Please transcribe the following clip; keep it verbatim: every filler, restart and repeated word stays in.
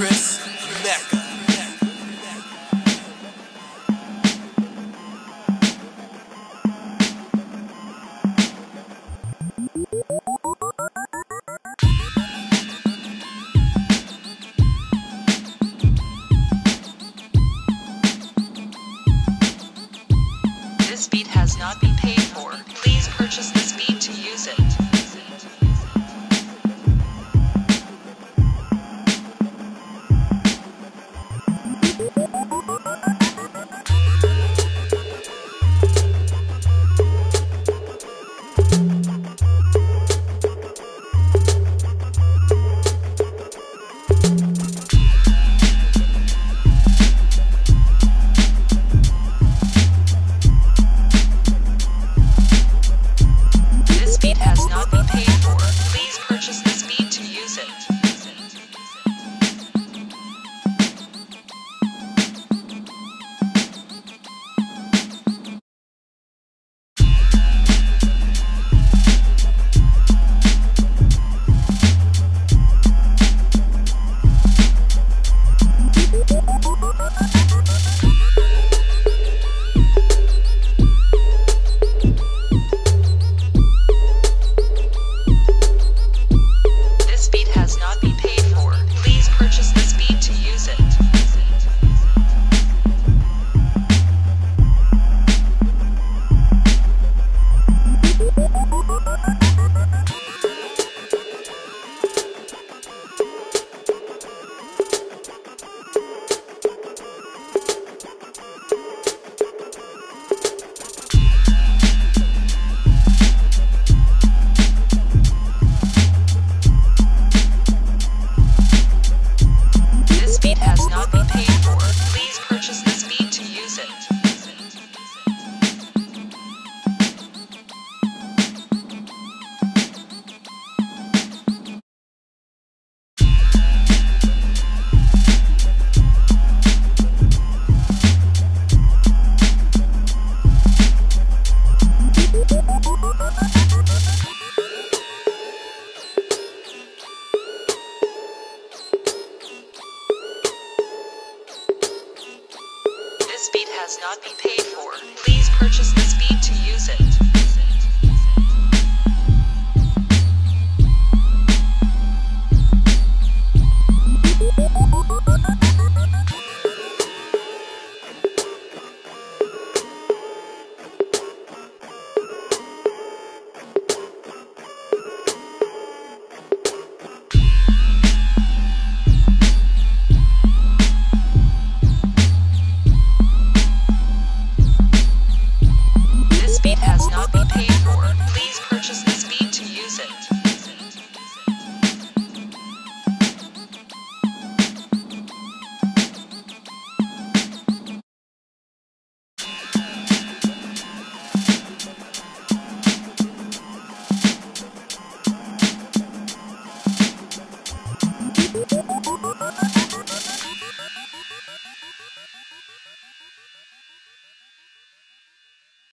Mecca. This beat has not been paid for. Please purchase this beat to use it. This beat has not been paid for. Please purchase this beat to use it. This beat has not been paid for. Please purchase this beat to use it. This beat has not been paid for. Please purchase this beat to use it. This beat has not been paid for. Please purchase this beat to use it.